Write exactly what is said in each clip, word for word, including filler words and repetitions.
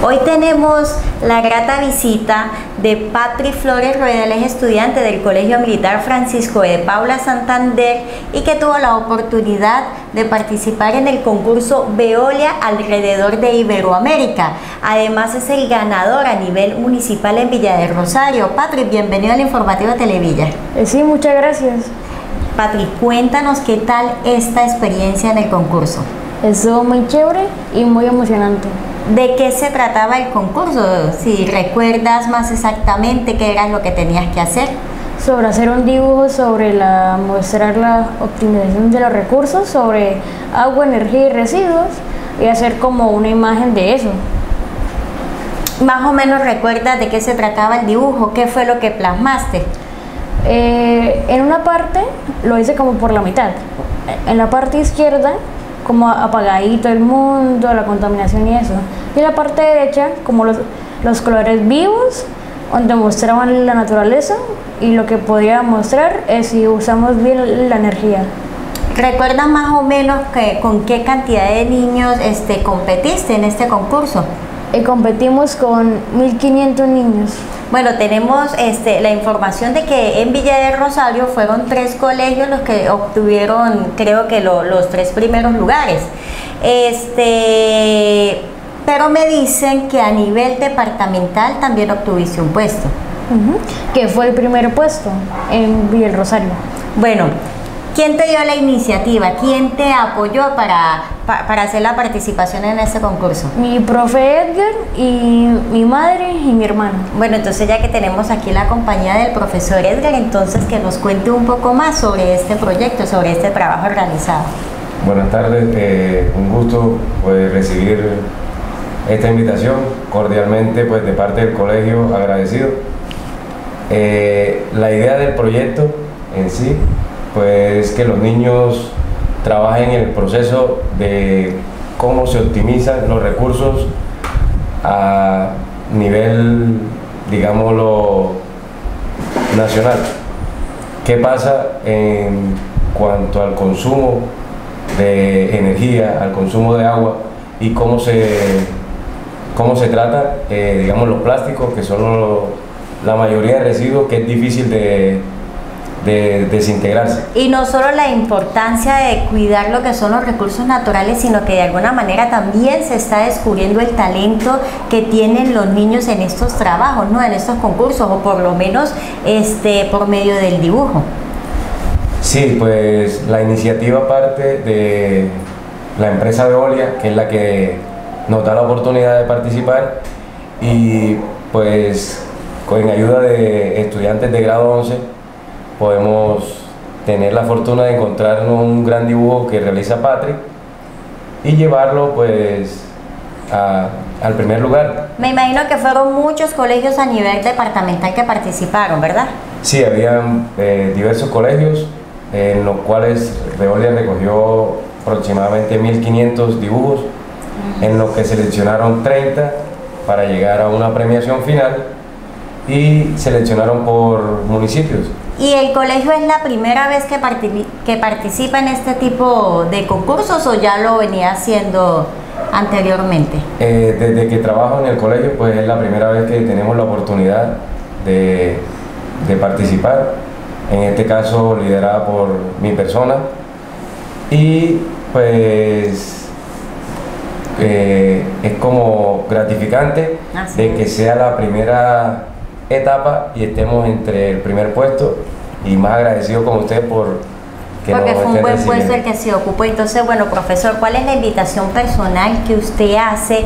Hoy tenemos la grata visita de Patri Flores Rueda, es estudiante del Colegio Militar Francisco de Paula Santander y que tuvo la oportunidad de participar en el concurso Veolia alrededor de Iberoamérica. Además es el ganador a nivel municipal en Villa del Rosario. Patri, bienvenido al informativo Televilla. Eh, sí, muchas gracias. Patri, cuéntanos qué tal esta experiencia en el concurso. Estuvo muy chévere y muy emocionante. ¿De qué se trataba el concurso? Si recuerdas más exactamente qué era lo que tenías que hacer. Sobre hacer un dibujo sobre la mostrar la optimización de los recursos, sobre agua, energía y residuos, y hacer como una imagen de eso. Más o menos recuerdas de qué se trataba el dibujo, qué fue lo que plasmaste. Eh, en una parte lo hice como por la mitad. En la parte izquierda, como apagadito el mundo, la contaminación y eso. Y en la parte derecha, como los, los colores vivos, donde mostraban la naturaleza y lo que podía mostrar es si usamos bien la energía. ¿Recuerdas más o menos que, con qué cantidad de niños este, competiste en este concurso? Y competimos con mil quinientos niños. Bueno, tenemos este, la información de que en Villa del Rosario fueron tres colegios los que obtuvieron, creo que lo, los tres primeros lugares. Este, pero me dicen que a nivel departamental también obtuviste un puesto. Uh-huh. Que fue el primer puesto en Villa del Rosario. Bueno, ¿quién te dio la iniciativa? ¿Quién te apoyó para, pa, para hacer la participación en este concurso? Mi profe Edgar y mi madre y mi hermano. Bueno, entonces ya que tenemos aquí la compañía del profesor Edgar, entonces que nos cuente un poco más sobre este proyecto, sobre este trabajo realizado. Buenas tardes, eh, un gusto pues, recibir esta invitación, cordialmente pues de parte del colegio, agradecido. Eh, la idea del proyecto en sí, pues que los niños trabajen en el proceso de cómo se optimizan los recursos a nivel, digámoslo, nacional. ¿Qué pasa en cuanto al consumo de energía, al consumo de agua y cómo se, cómo se trata, eh, digamos, los plásticos, que son lo, la mayoría de residuos que es difícil de de desintegrarse? Y no solo la importancia de cuidar lo que son los recursos naturales, sino que de alguna manera también se está descubriendo el talento que tienen los niños en estos trabajos, ¿no? En estos concursos, o por lo menos este, por medio del dibujo. Sí, pues la iniciativa parte de la empresa Veolia, que es la que nos da la oportunidad de participar, y pues con ayuda de estudiantes de grado once podemos tener la fortuna de encontrarnos un gran dibujo que realiza Patri y llevarlo pues a, al primer lugar. Me imagino que fueron muchos colegios a nivel departamental que participaron, ¿verdad? Sí, habían eh, diversos colegios en los cuales Veolia recogió aproximadamente mil quinientos dibujos, uh-huh. en los que seleccionaron treinta para llegar a una premiación final y seleccionaron por municipios. ¿Y el colegio es la primera vez que, partic que participa en este tipo de concursos o ya lo venía haciendo anteriormente? Eh, desde que trabajo en el colegio, pues es la primera vez que tenemos la oportunidad de, de participar, en este caso liderada por mi persona, y pues eh, es como gratificante Así de es. que sea la primera etapa y estemos entre el primer puesto, y más agradecido con usted por que porque nos fue un buen recibiendo. puesto el que se ocupó. Entonces, bueno, profesor, ¿cuál es la invitación personal que usted hace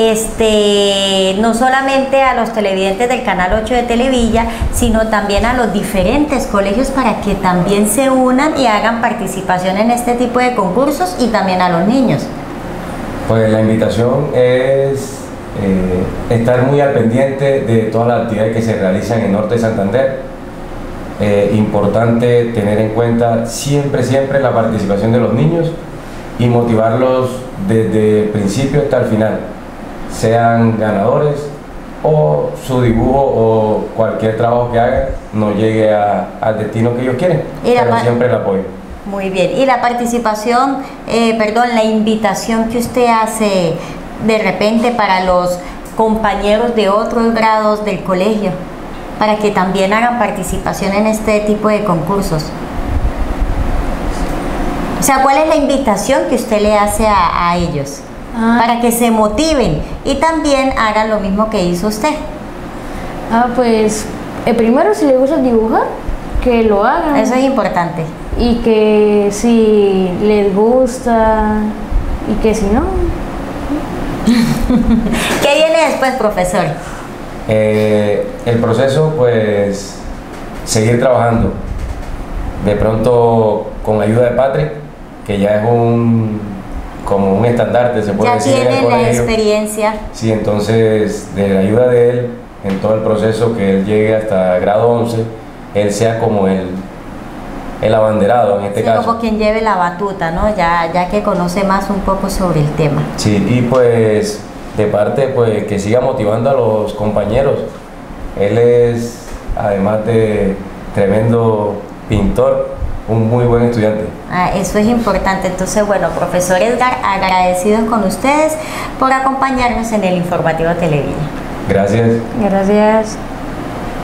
este no solamente a los televidentes del canal ocho de Televilla, sino también a los diferentes colegios para que también se unan y hagan participación en este tipo de concursos, y también a los niños? Pues la invitación es Eh, estar muy al pendiente de todas las actividades que se realizan en Norte de Santander. Eh, importante tener en cuenta siempre, siempre la participación de los niños y motivarlos desde el principio hasta el final, sean ganadores o su dibujo o cualquier trabajo que hagan no llegue a, al destino que ellos quieren, pero siempre el apoyo. Muy bien. Y la participación, eh, perdón, la invitación que usted hace de repente para los compañeros de otros grados del colegio para que también hagan participación en este tipo de concursos? O sea, ¿cuál es la invitación que usted le hace a, a ellos? Ah. Para que se motiven y también hagan lo mismo que hizo usted. Ah, pues eh, primero, si les gusta dibujar, que lo hagan. Eso es importante. Y que si les gusta y que si no. ¿Qué viene después, profesor? Eh, el proceso, pues, seguir trabajando. De pronto, con ayuda de Patrick, que ya es un como un estandarte, se puede Ya decir en el tiene la colegio. experiencia. Sí, entonces, de la ayuda de él, en todo el proceso, que él llegue hasta grado once, él sea como el, el abanderado en este Sí, caso. como quien lleve la batuta, ¿no? Ya, ya que conoce más un poco sobre el tema. Sí, y pues de parte, pues que siga motivando a los compañeros. Él es, además de tremendo pintor, un muy buen estudiante. Ah, eso es importante. Entonces, bueno, profesor Edgar, agradecidos con ustedes por acompañarnos en el Informativo Televida. Gracias. Gracias.